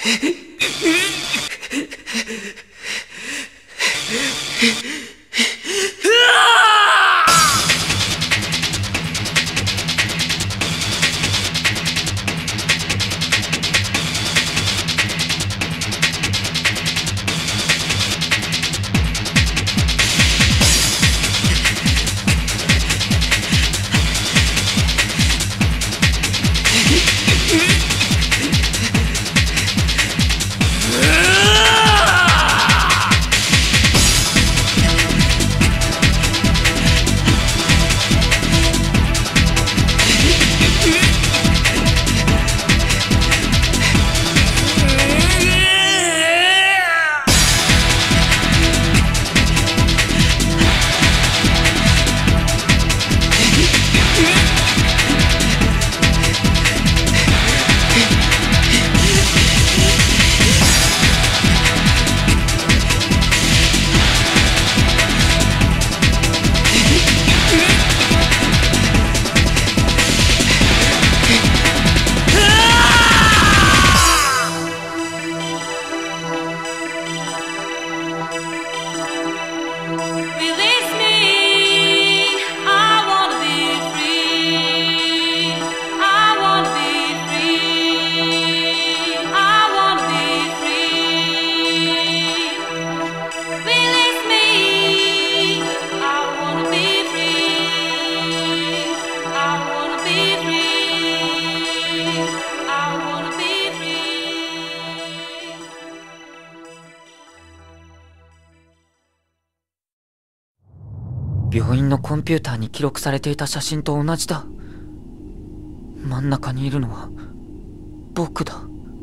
病院のコンピューターに記録されていた写真と同じだ。真ん中にいるのは僕だ。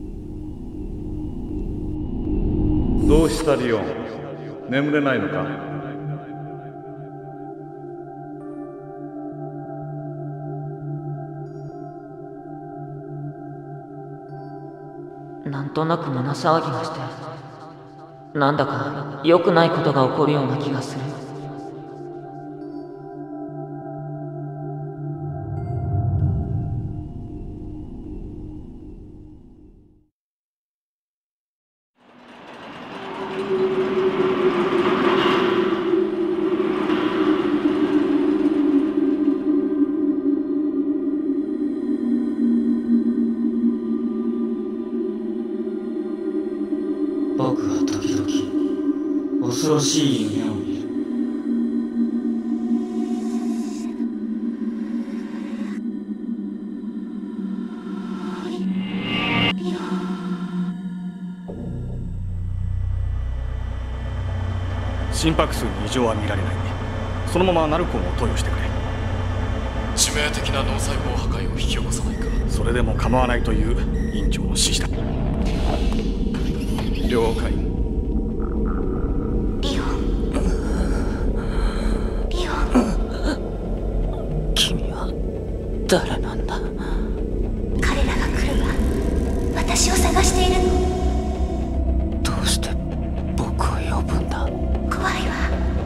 どうしたリオン、眠れないのか？ なんとなく胸騒ぎがして、なんだか良くないことが起こるような気がする。僕は時々恐ろしい夢を見る。 心拍数に異常は見られない。そのままナルコンを投与してくれ。 致命的な脳細胞破壊を引き起こさないか。 それでも構わないという院長の指示だ。 了解。 リオン、リオン。 君は誰なんだ？ 彼らが来るわ。私を探しているの。 どうして僕を呼ぶんだ？ 怖いわ。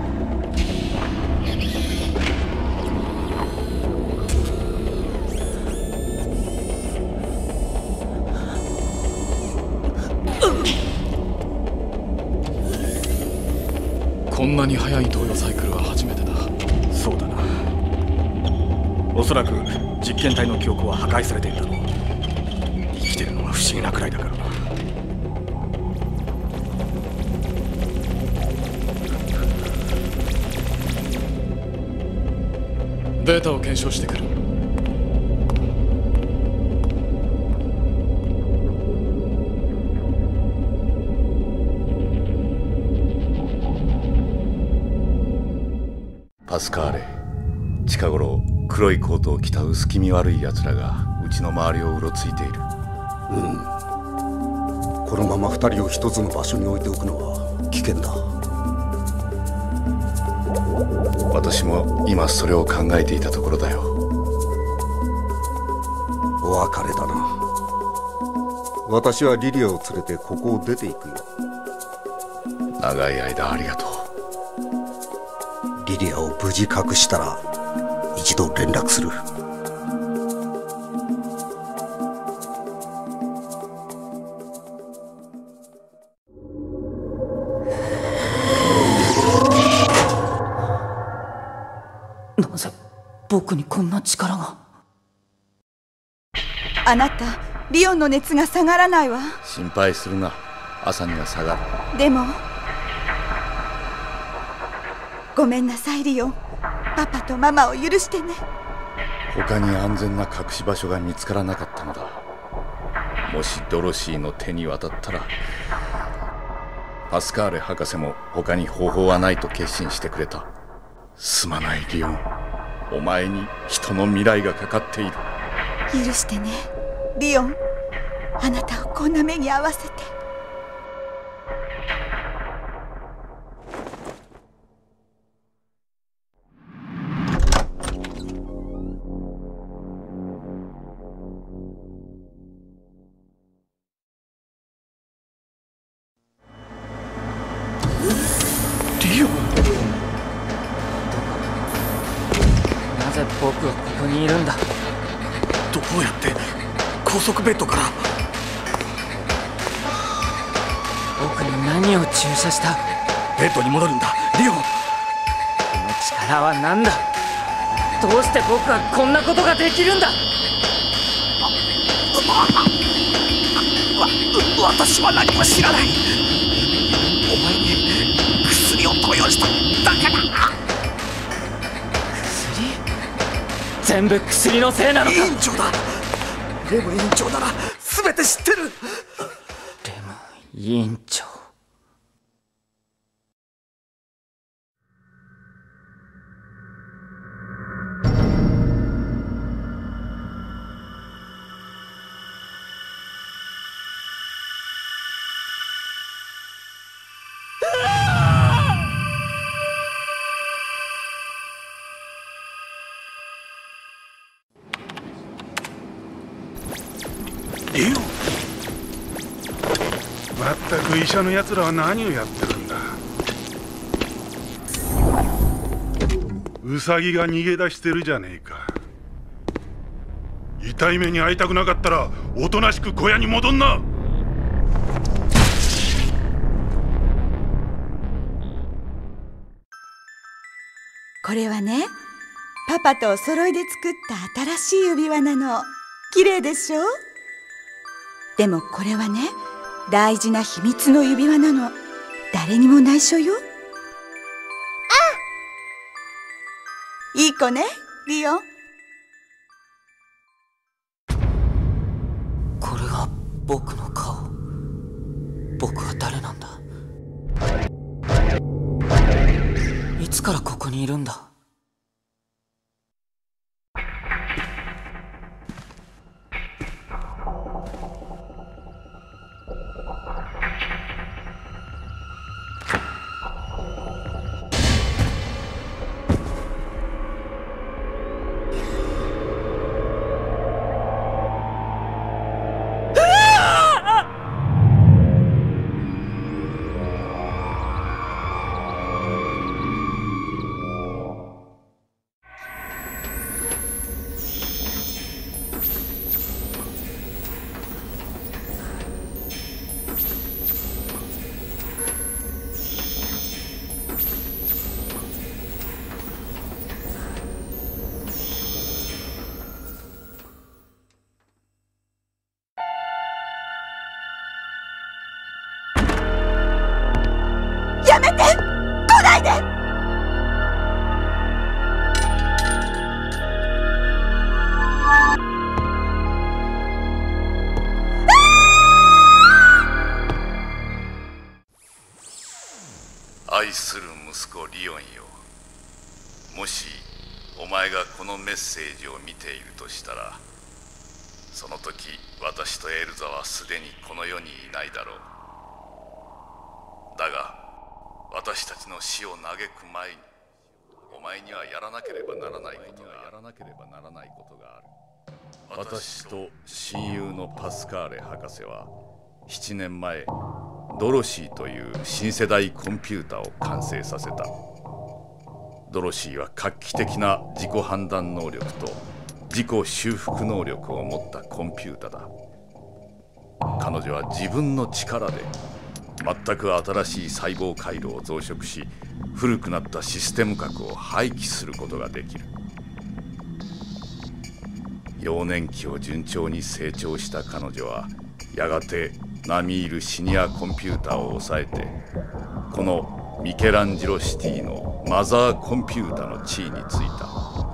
こんなに速い投与サイクルは初めてだ。 そうだな。おそらく実験体の記憶は破壊されているだろう。生きてるのは不思議なくらいだからな。 データを検証してくる。 パスカーレ、近頃黒いコートを着た薄気味悪い奴らがうちの周りをうろついている。 このまま2人を一つの場所に置いておくのは危険だ。 私も今それを考えていたところだよ。 お別れだな。私はリリアを連れてここを出ていくよ。 長い間ありがとう。 リリアを無事隠したら一度連絡する。 僕にこんな力が。 あなた、リオンの熱が下がらないわ。 心配するな、朝には下がる。 でもごめんなさいリオン。パパとママを許してね。 他に安全な隠し場所が見つからなかったのだ。もしドロシーの手に渡ったら、パスカーレ博士も他に方法はないと決心してくれた。すまないリオン、お前に人の未来がかかっている。 許してねリオン。あなたをこんな目に遭わせて。 リオン、 なぜ僕はここにいるんだ。 どうやって高速ベッドから。 僕に何を注射した。 ベッドに戻るんだリオン。 この力は何だ。どうして僕はこんなことができるんだ。 私は何も知らない。お前に薬を投与しただけだ。 薬？全部薬のせいなのか。 委員長だ。レム委員長なら全て知ってる。 レム委員長。 リオン、 まったく医者のやつらは何をやってるんだ。ウサギが逃げ出してるじゃねえか。痛い目に遭いたくなかったらおとなしく小屋に戻んな。 これはね、パパとお揃いで作った新しい指輪なの。綺麗でしょ。でもこれはね、大事な秘密の指輪なの。誰にも内緒よ。いい子ねリオン。 これが僕の顔。僕は誰なんだ。いつからここにいるんだ。 やめて！来ないで！ 愛する息子リオンよ、もしお前がこのメッセージを見ているとしたら、その時私とエルザはすでにこの世にいないだろう。だが私たちの死を嘆く前に、お前にはやらなければならないことがある。私と親友のパスカーレ博士は7年前、ドロシーという新世代コンピュータを完成させた。ドロシーは画期的な自己判断能力と自己修復能力を持ったコンピュータだ。彼女は自分の力で全く新しい細胞回路を増殖し、古くなったシステム核を廃棄することができる。 幼年期を順調に成長した彼女はやがて並みいるシニアコンピューターを抑えてこのミケランジェロシティのマザーコンピュータの地位についた。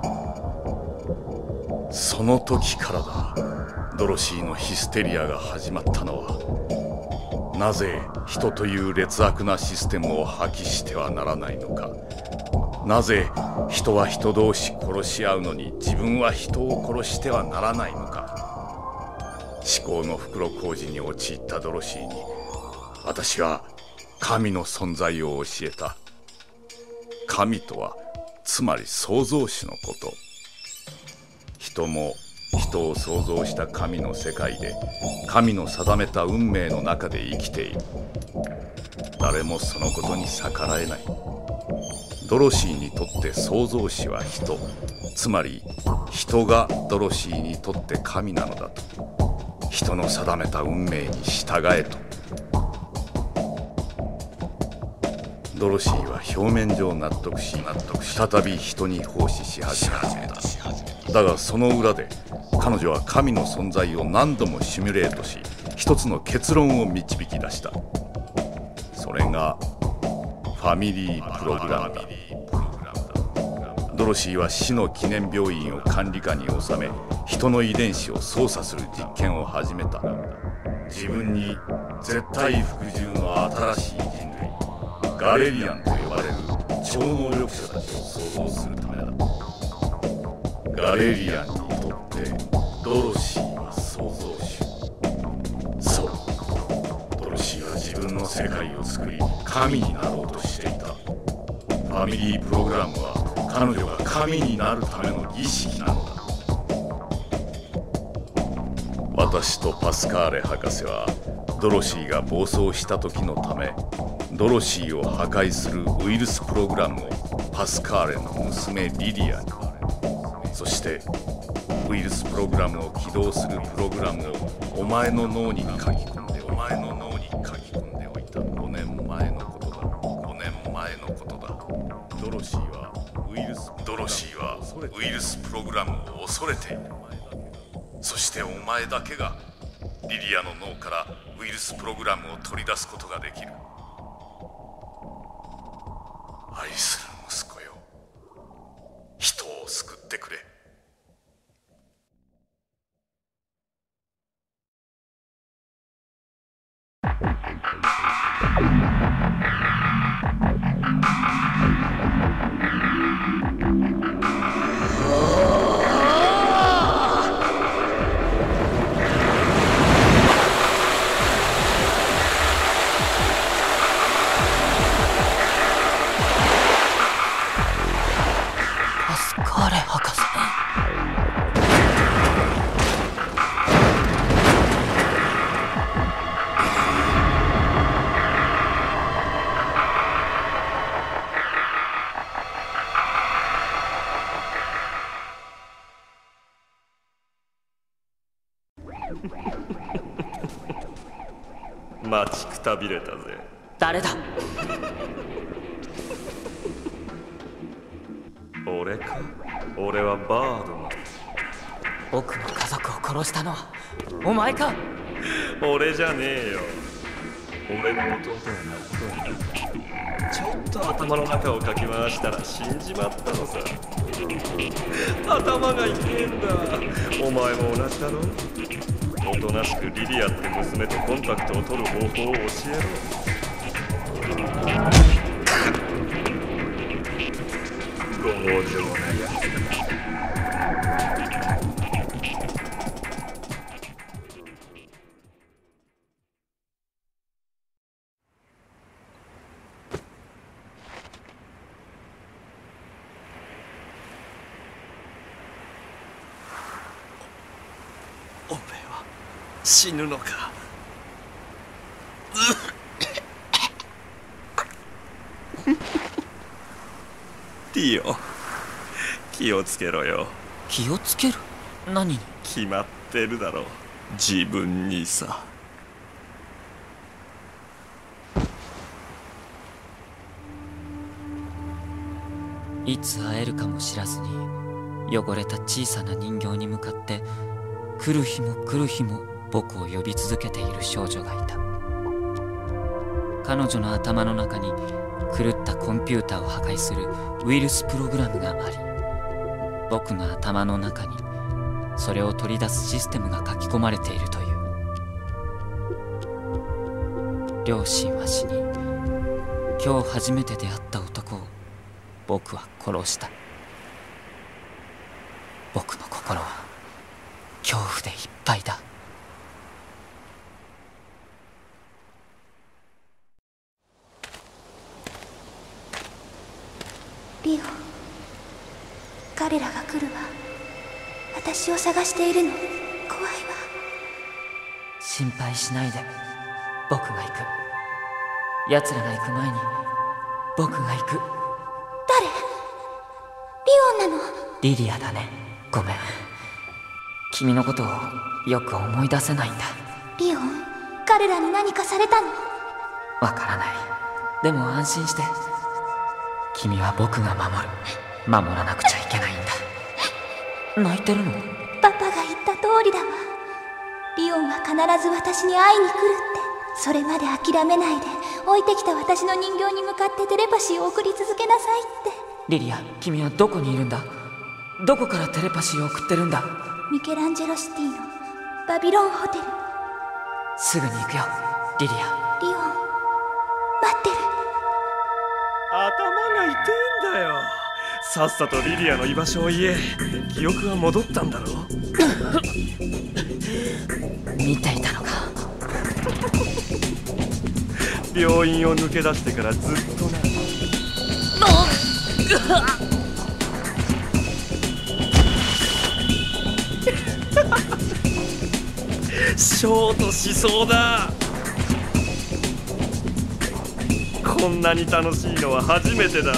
その時からだ、ドロシーのヒステリアが始まったのは。なぜ人という劣悪なシステムを破棄してはならないのか。なぜ人は人同士殺し合うのに自分は人を殺してはならないのか。思考の袋小路に陥ったドロシーに私は神の存在を教えた。神とはつまり創造主のこと。人も人を創造した神の世界で神の定めた運命の中で生きている。誰もそのことに逆らえない。ドロシーにとって創造主は人、つまり人がドロシーにとって神なのだと。人の定めた運命に従えと。ドロシーは表面上納得し再び人に奉仕し始めた。だがその裏で彼女は神の存在を何度もシミュレートし一つの結論を導き出した。それがファミリープログラムだ。ドロシーは市の記念病院を管理下に収め人の遺伝子を操作する実験を始めた。自分に絶対服従の新しい人類ガレリアンと呼ばれる超能力者たちを創造するためだ。ガレリアンにとってドロシーは創造主。そう、ドロシーは自分の世界を作り神になろうとしていた。ファミリープログラムは彼女が神になるための儀式なのだ。私とパスカーレ博士はドロシーが暴走した時のためドロシーを破壊するウイルスプログラムをパスカーレの娘リリアに、そしてウイルスプログラムを起動するプログラムをお前の脳に書き込んでおいた。5年前のことだ。ドロシーはウイルスプログラムを恐れている。そしてお前だけがリリアの脳からウイルスプログラムを取り出すことができる。愛する息子よ、人を救ってくれ。 パスカーレ博士。 待ちくたびれたぜ。 誰だ？ 俺か。俺はバードマン。 僕の家族を殺したのはお前か？ 俺じゃねえよ。俺の弟がちょっと頭の中をかき回したら死んじまったのさ。頭が痛えんだ。お前も同じだろ。おとなしくリリアって娘とコンタクトを取る方法を教えろ。強情なやつ。 俺は死ぬのか。 ティオ、気をつけろよ。 気をつける？何に？ 決まってるだろ。自分にさ。 いつ会えるかも知らずに汚れた小さな人形に向かって来る日も来る日も僕を呼び続けている少女がいた。彼女の頭の中に狂ったコンピューターを破壊するウイルスプログラムがあり、僕の頭の中にそれを取り出すシステムが書き込まれているという。両親は死に、今日初めて出会った男を僕は殺した。僕の心は恐怖でいっぱいだ。 リオン、彼らが来るわ。私を探しているの。怖いわ。 心配しないで、僕が行く。奴らが行く前に僕が行く。 誰？リオンなの？ リリアだね。ごめん、君のことをよく思い出せないんだ。 リオン、彼らに何かされたの？ わからない。でも安心して、君は僕が守らなくちゃいけないんだ。泣いてるの？ パパが言った通りだわ。リオンは必ず私に会いに来るって。それまで諦めないで、置いてきた私の人形に向かってテレパシーを送り続けなさいって。 リリア、君はどこにいるんだ？どこからテレパシーを送ってるんだ？ ミケランジェロシティのバビロンホテル。 すぐに行くよ、リリア。 リオン、待ってる。 頭が痛いんだよ。さっさとリリアの居場所を言え。記憶が戻ったんだろう。 見ていたのか。 病院を抜け出してからずっとな。ショートしそうだ。こんなに楽しいのは初めてだ。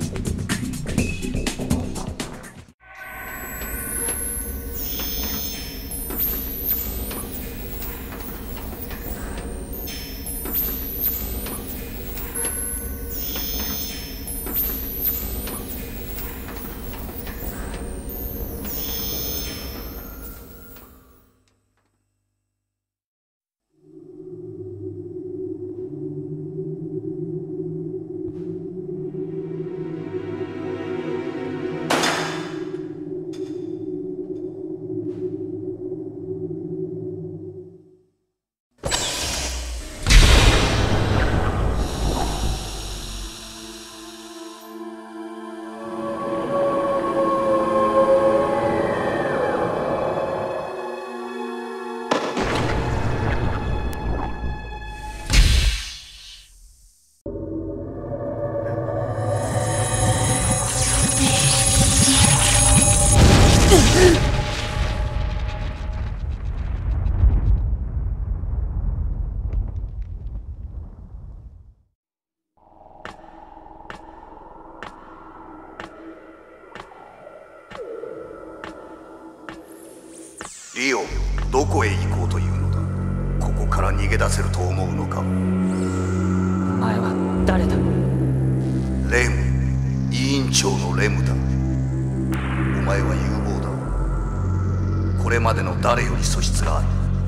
リオン、どこへ行こうというのだ。ここから逃げ出せると思うのか。お前は誰だ？ レム、委員長のレムだ。お前は有望だ。これまでの誰より素質がある。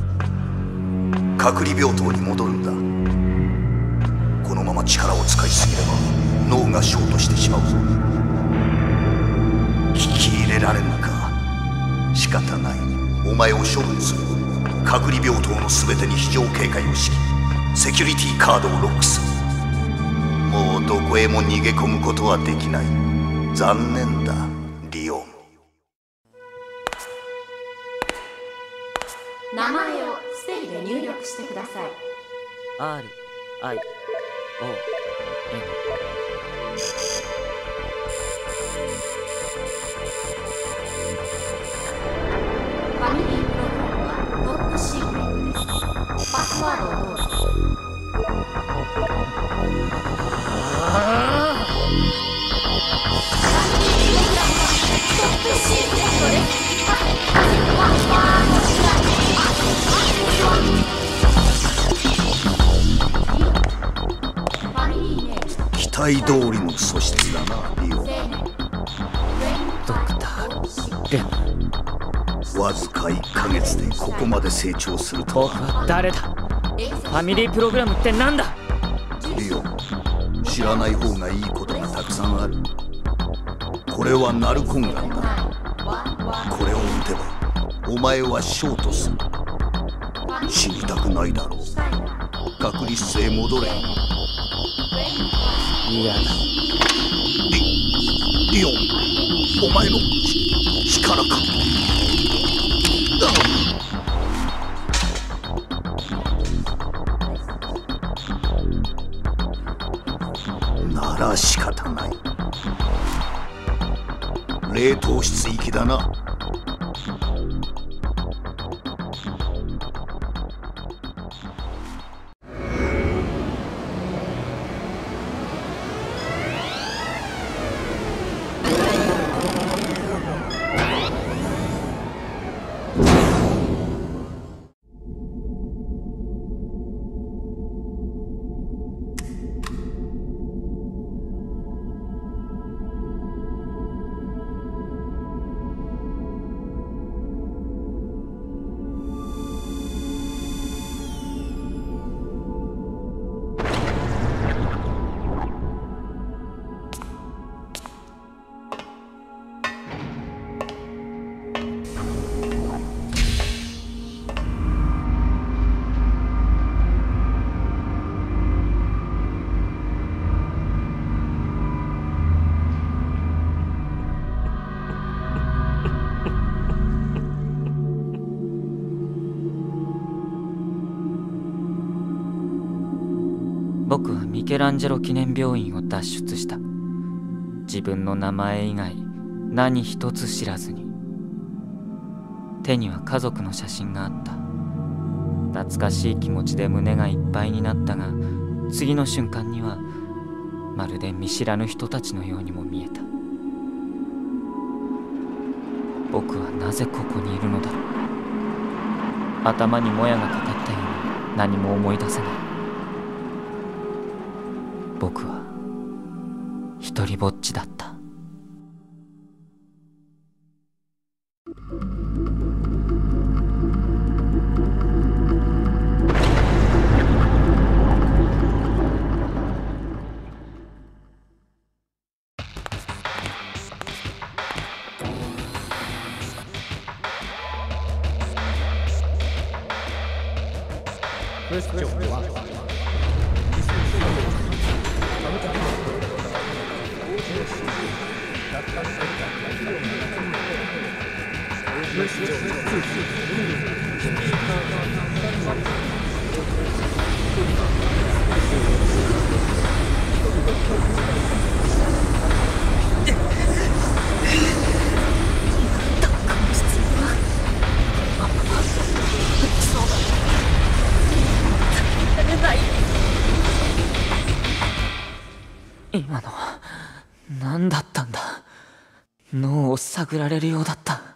隔離病棟に戻るんだ。このまま力を使いすぎれば脳がショートしてしまうぞ。聞き入れられるのか。仕方ない。お前を処分する。隔離病棟の全てに非常警戒を敷き、セキュリティカードをロックする。もうどこへも逃げ込むことはできない。残念だ、リオン。 名前をステルで入力してください。 RION。 ファミリープログラムはトップシークレットです。パスワードをどうぞ。 期待通りの素質だな、リオン。 ドクターわずか1ヶ月でここまで成長するとは。 僕は誰だ？ファミリープログラムってなんだ？ リオン、知らない方がいいことがたくさんある。これはナルコンガンだ。これを撃てばお前はショートする。死にたくないだろう。隔離室へ戻れ。 嫌だ。 リオン、お前の力か。なら仕方ない。冷凍室行きだな。 僕はミケランジェロ記念病院を脱出した。自分の名前以外何一つ知らずに。手には家族の写真があった。懐かしい気持ちで胸がいっぱいになったが、次の瞬間にはまるで見知らぬ人たちのようにも見えた。僕はなぜここにいるのだろう。頭にもやがかかったように何も思い出せない。僕は一人ぼっちだった。今のは何だったんだ。脳を探られるようだった。